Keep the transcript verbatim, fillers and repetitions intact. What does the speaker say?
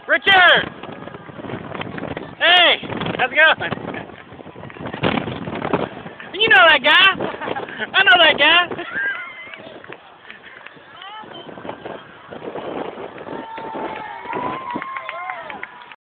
Richard! Hey, how's it going? You know that guy. I know that guy.